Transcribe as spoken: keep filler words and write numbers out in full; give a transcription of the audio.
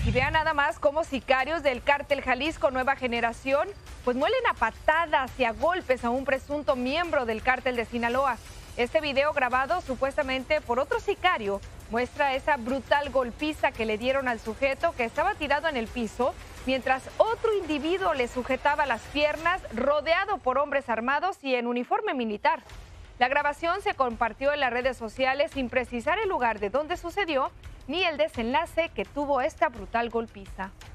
Y vean nada más cómo sicarios del cártel Jalisco Nueva Generación pues muelen a patadas y a golpes a un presunto miembro del cártel de Sinaloa. Este video grabado supuestamente por otro sicario muestra esa brutal golpiza que le dieron al sujeto que estaba tirado en el piso mientras otro individuo le sujetaba las piernas rodeado por hombres armados y en uniforme militar. La grabación se compartió en las redes sociales sin precisar el lugar de donde sucedió ni el desenlace que tuvo esta brutal golpiza.